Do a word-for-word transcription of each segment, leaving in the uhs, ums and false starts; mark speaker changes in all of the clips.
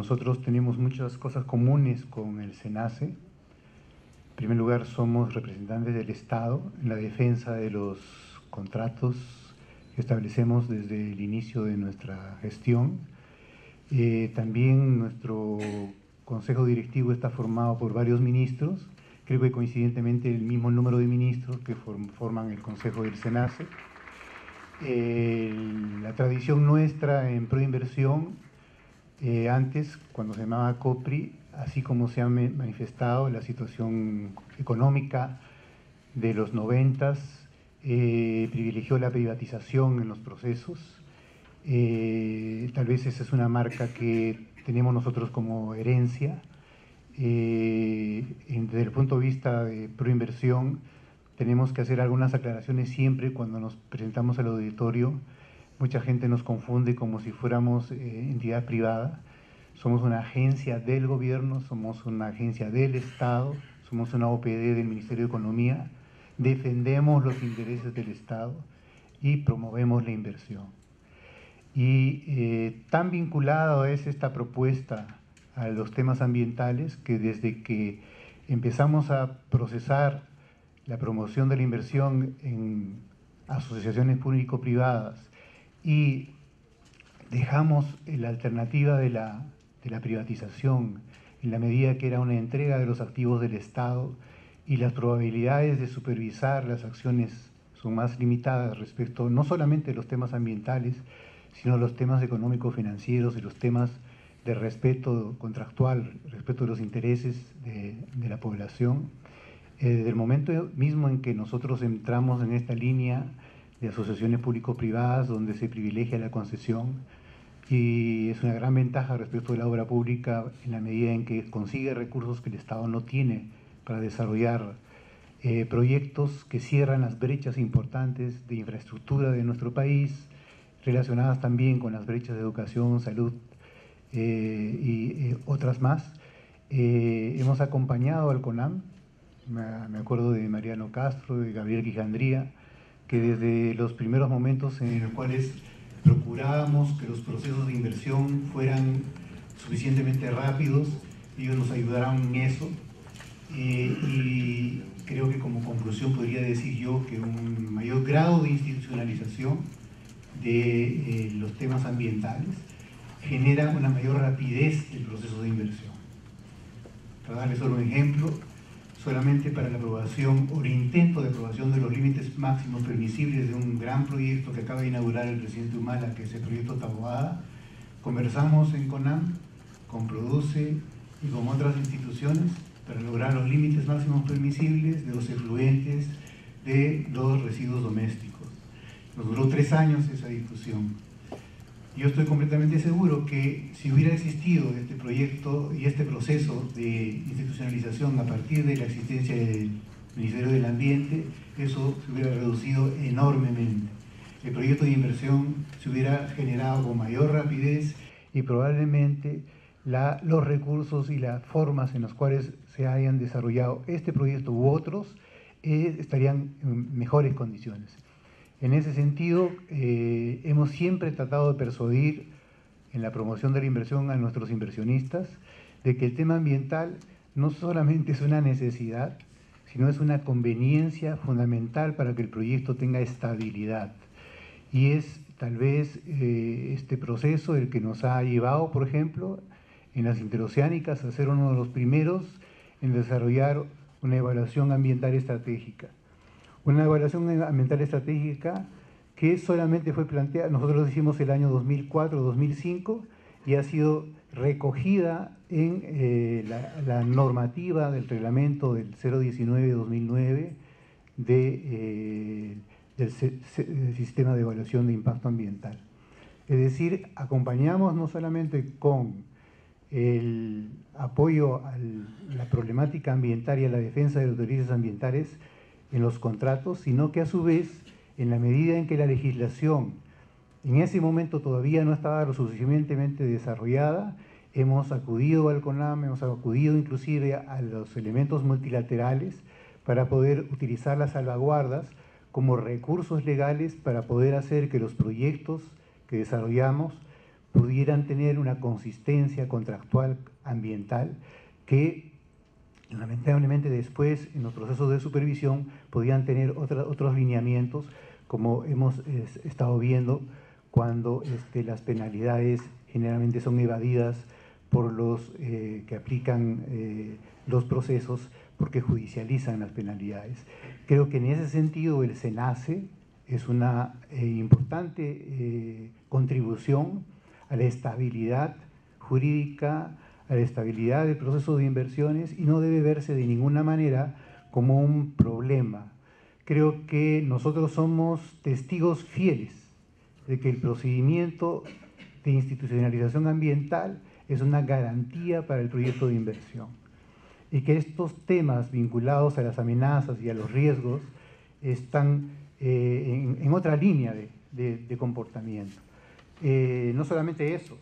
Speaker 1: nosotros tenemos muchas cosas comunes con el SENACE. En primer lugar, somos representantes del Estado en la defensa de los contratos que establecemos desde el inicio de nuestra gestión. Eh, también nuestro Consejo Directivo está formado por varios ministros, creo que coincidentemente el mismo número de ministros que form, forman el Consejo del SENACE. Eh, la tradición nuestra en proinversión, eh, antes, cuando se llamaba COPRI, así como se ha manifestado la situación económica de los noventas, eh, privilegió la privatización en los procesos. Eh, tal vez esa es una marca que tenemos nosotros como herencia. Eh, desde el punto de vista de proinversión, tenemos que hacer algunas aclaraciones siempre cuando nos presentamos al auditorio. Mucha gente nos confunde como si fuéramos eh, entidad privada. Somos una agencia del gobierno, somos una agencia del Estado, somos una O P D del Ministerio de Economía, defendemos los intereses del Estado y promovemos la inversión. Y eh, tan vinculado es esta propuesta a los temas ambientales que desde que empezamos a procesar la promoción de la inversión en asociaciones público-privadas y dejamos la alternativa de la, de la privatización en la medida que era una entrega de los activos del Estado y las probabilidades de supervisar las acciones son más limitadas respecto no solamente de los temas ambientales, sino los temas económico-financieros y los temas de respeto contractual, respeto de los intereses de, de la población. Eh, desde el momento mismo en que nosotros entramos en esta línea de asociaciones público-privadas donde se privilegia la concesión, y es una gran ventaja respecto de la obra pública en la medida en que consigue recursos que el Estado no tiene para desarrollar eh, proyectos que cierran las brechas importantes de infraestructura de nuestro país, relacionadas también con las brechas de educación, salud eh, y eh, otras más. Eh, hemos acompañado al CONAM, me acuerdo de Mariano Castro, de Gabriel Quijandría, que desde los primeros momentos en los cuales procurábamos que los procesos de inversión fueran suficientemente rápidos, ellos nos ayudaron en eso. Eh, y creo que como conclusión podría decir yo que un mayor grado de institucionalización de eh, los temas ambientales genera una mayor rapidez del proceso de inversión. Para darles solo un ejemplo, solamente para la aprobación o el intento de aprobación de los límites máximos permisibles de un gran proyecto que acaba de inaugurar el presidente Humala, que es el proyecto Taboada, conversamos en CONAM, con Produce y con otras instituciones para lograr los límites máximos permisibles de los efluentes de los residuos domésticos. Nos duró tres años esa discusión. Yo estoy completamente seguro que si hubiera existido este proyecto y este proceso de institucionalización a partir de la existencia del Ministerio del Ambiente, eso se hubiera reducido enormemente. El proyecto de inversión se hubiera generado con mayor rapidez y probablemente la, los recursos y las formas en las cuales se hayan desarrollado este proyecto u otros eh, estarían en mejores condiciones. En ese sentido, eh, hemos siempre tratado de persuadir en la promoción de la inversión a nuestros inversionistas de que el tema ambiental no solamente es una necesidad, sino es una conveniencia fundamental para que el proyecto tenga estabilidad. Y es tal vez eh, este proceso el que nos ha llevado, por ejemplo, en las interoceánicas a ser uno de los primeros en desarrollar una evaluación ambiental estratégica. Una evaluación ambiental estratégica que solamente fue planteada, nosotros lo hicimos el año dos mil cuatro dos mil cinco y ha sido recogida en eh, la, la normativa del reglamento del cero diecinueve dos mil nueve de, eh, del, del sistema de evaluación de impacto ambiental. Es decir, acompañamos no solamente con el apoyo a la problemática ambiental y a la defensa de los derechos ambientales en los contratos, sino que a su vez, en la medida en que la legislación en ese momento todavía no estaba lo suficientemente desarrollada, hemos acudido al CONAM, hemos acudido inclusive a los elementos multilaterales para poder utilizar las salvaguardas como recursos legales para poder hacer que los proyectos que desarrollamos pudieran tener una consistencia contractual ambiental que lamentablemente después en los procesos de supervisión podían tener otra, otros lineamientos, como hemos es, estado viendo cuando este, las penalidades generalmente son evadidas por los eh, que aplican eh, los procesos porque judicializan las penalidades. Creo que en ese sentido el SENACE es una eh, importante eh, contribución a la estabilidad jurídica, a la estabilidad del proceso de inversiones y no debe verse de ninguna manera como un problema. Creo que nosotros somos testigos fieles de que el procedimiento de institucionalización ambiental es una garantía para el proyecto de inversión y que estos temas vinculados a las amenazas y a los riesgos están eh, en, en otra línea de, de, de comportamiento. Eh, no solamente eso,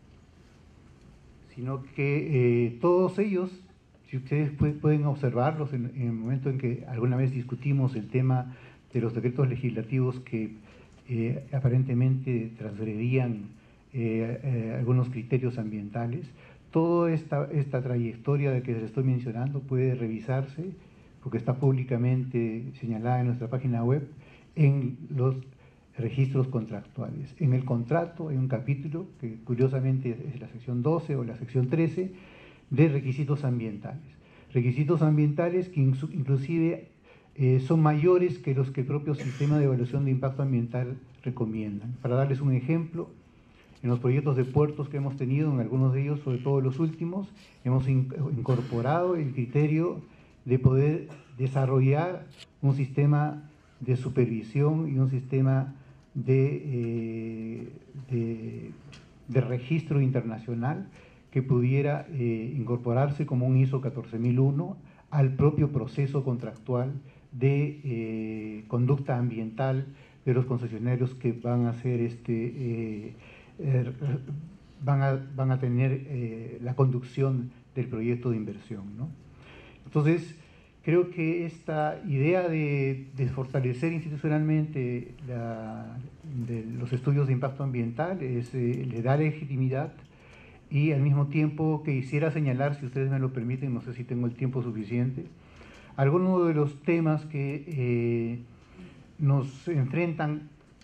Speaker 1: sino que eh, todos ellos, si ustedes pueden observarlos en, en el momento en que alguna vez discutimos el tema de los decretos legislativos que eh, aparentemente transgredían eh, eh, algunos criterios ambientales, toda esta, esta trayectoria de que les estoy mencionando puede revisarse, porque está públicamente señalada en nuestra página web, en los registros contractuales. En el contrato hay un capítulo que curiosamente es la sección doce o la sección trece de requisitos ambientales. Requisitos ambientales que inclusive eh, son mayores que los que el propio sistema de evaluación de impacto ambiental recomiendan. Para darles un ejemplo, en los proyectos de puertos que hemos tenido, en algunos de ellos, sobre todo los últimos, hemos in incorporado el criterio de poder desarrollar un sistema de supervisión y un sistema de, eh, de, de registro internacional que pudiera eh, incorporarse como un I S O catorce mil uno al propio proceso contractual de eh, conducta ambiental de los concesionarios que van a hacer este eh, eh, van, a, van a tener eh, la conducción del proyecto de inversión, ¿no? Entonces, creo que esta idea de, de fortalecer institucionalmente la, de los estudios de impacto ambiental es, eh, le da legitimidad y al mismo tiempo que quisiera señalar, si ustedes me lo permiten, no sé si tengo el tiempo suficiente, algunos de los temas que eh, nos enfrentan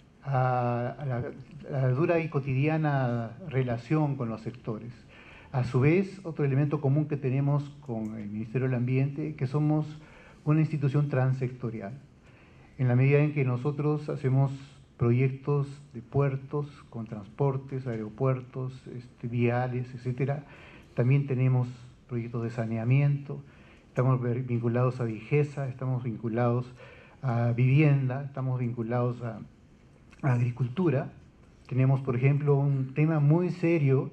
Speaker 1: a, a, la, a la dura y cotidiana relación con los sectores. A su vez, otro elemento común que tenemos con el Ministerio del Ambiente, que somos una institución transsectorial. En la medida en que nosotros hacemos proyectos de puertos con transportes, aeropuertos, este, viales, etcétera, también tenemos proyectos de saneamiento, estamos vinculados a Vigesa, estamos vinculados a vivienda, estamos vinculados a, a agricultura. Tenemos, por ejemplo, un tema muy serio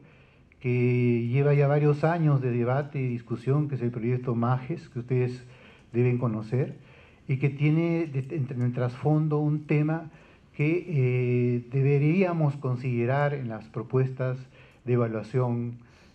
Speaker 1: que lleva ya varios años de debate y discusión, que es el proyecto MAGES, que ustedes deben conocer, y que tiene en el trasfondo un tema que eh, deberíamos considerar en las propuestas de evaluación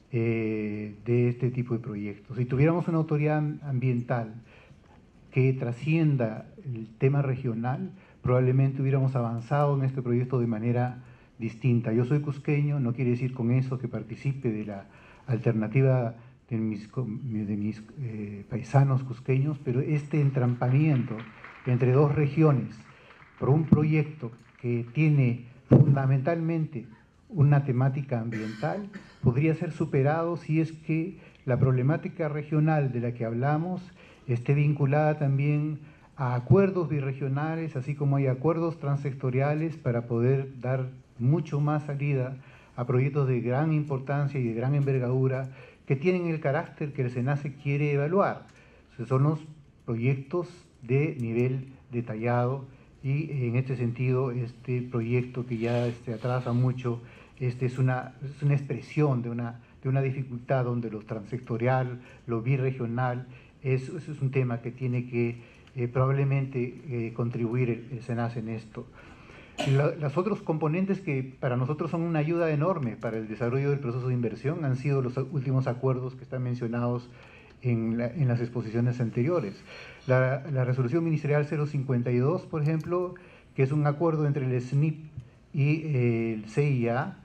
Speaker 1: eh, de este tipo de proyectos. Si tuviéramos una autoridad ambiental que trascienda el tema regional, probablemente hubiéramos avanzado en este proyecto de manera distinta. Yo soy cusqueño, no quiere decir con eso que participe de la alternativa de mis, de mis eh, paisanos cusqueños, pero este entrampamiento entre dos regiones por un proyecto que tiene fundamentalmente una temática ambiental podría ser superado si es que la problemática regional de la que hablamos esté vinculada también a acuerdos birregionales, así como hay acuerdos transsectoriales para poder dar mucho más salida a proyectos de gran importancia y de gran envergadura que tienen el carácter que el SENACE quiere evaluar. Son los proyectos de nivel detallado y en este sentido este proyecto que ya este, atrasa mucho este, es, una, es una expresión de una, de una dificultad donde lo transsectorial, lo birregional, es, es un tema que tiene que eh, probablemente eh, contribuir el, el SENACE en esto. La, los otros componentes que para nosotros son una ayuda enorme para el desarrollo del proceso de inversión han sido los últimos acuerdos que están mencionados en, la, en las exposiciones anteriores. La, la resolución ministerial cero cincuenta y dos, por ejemplo, que es un acuerdo entre el S N I P y eh, el C I A,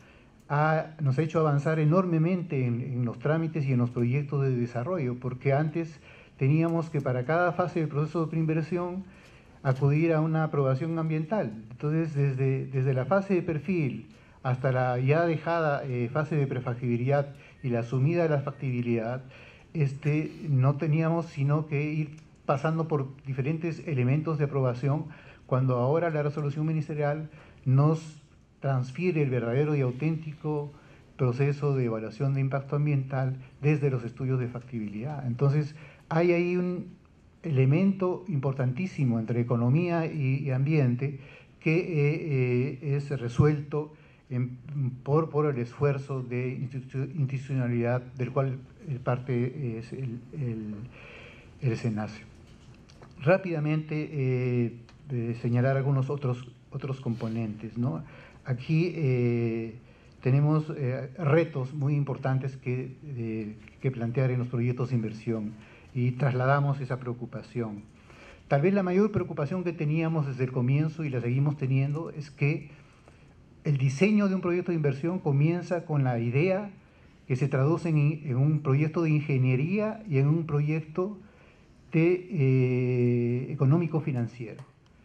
Speaker 1: ha, nos ha hecho avanzar enormemente en, en los trámites y en los proyectos de desarrollo, porque antes teníamos que para cada fase del proceso de preinversión acudir a una aprobación ambiental. Entonces, desde, desde la fase de perfil hasta la ya dejada eh, fase de prefactibilidad y la asumida de la factibilidad, este, no teníamos sino que ir pasando por diferentes elementos de aprobación, cuando ahora la resolución ministerial nos transfiere el verdadero y auténtico proceso de evaluación de impacto ambiental desde los estudios de factibilidad. Entonces, hay ahí un elemento importantísimo entre economía y, y ambiente que eh, eh, es resuelto en, por, por el esfuerzo de institucionalidad del cual parte es el, el, el SENACE. Rápidamente eh, eh, señalar algunos otros, otros componentes, ¿no? Aquí eh, tenemos eh, retos muy importantes que, eh, que plantear en los proyectos de inversión y trasladamos esa preocupación. Tal vez la mayor preocupación que teníamos desde el comienzo y la seguimos teniendo es que el diseño de un proyecto de inversión comienza con la idea que se traduce en, en un proyecto de ingeniería y en un proyecto de, eh, económico-financiero.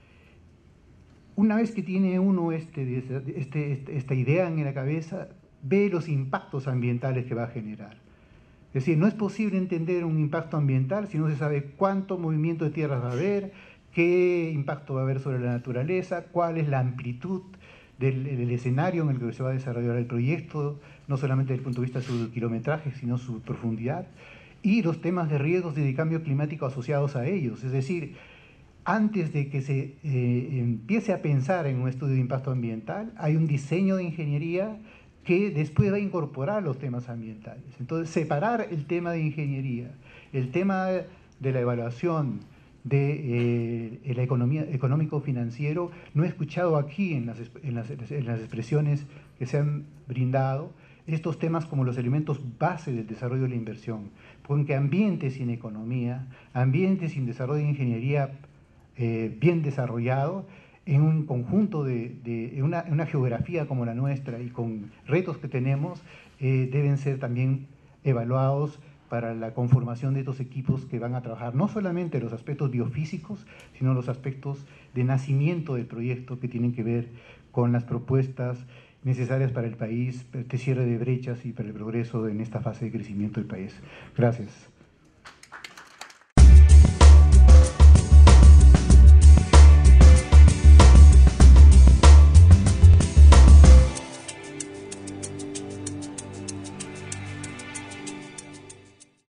Speaker 1: Una vez que tiene uno este, este, este, esta idea en la cabeza, ve los impactos ambientales que va a generar. Es decir, no es posible entender un impacto ambiental si no se sabe cuánto movimiento de tierras va a haber, qué impacto va a haber sobre la naturaleza, cuál es la amplitud del, del escenario en el que se va a desarrollar el proyecto, no solamente desde el punto de vista de su kilometraje, sino su profundidad, y los temas de riesgos y de cambio climático asociados a ellos. Es decir, antes de que se eh, empiece a pensar en un estudio de impacto ambiental, hay un diseño de ingeniería que después va a incorporar los temas ambientales. Entonces, separar el tema de ingeniería, el tema de la evaluación de eh, la economía económico-financiero, no he escuchado aquí en las, en, las, en las expresiones que se han brindado estos temas como los elementos base del desarrollo de la inversión, porque ambientes sin economía, ambientes sin desarrollo de ingeniería eh, bien desarrollado, en un conjunto de, de en una, una geografía como la nuestra y con retos que tenemos, eh, deben ser también evaluados para la conformación de estos equipos que van a trabajar no solamente los aspectos biofísicos, sino los aspectos de nacimiento del proyecto que tienen que ver con las propuestas necesarias para el país, este cierre de brechas y para el progreso en esta fase de crecimiento del país. Gracias.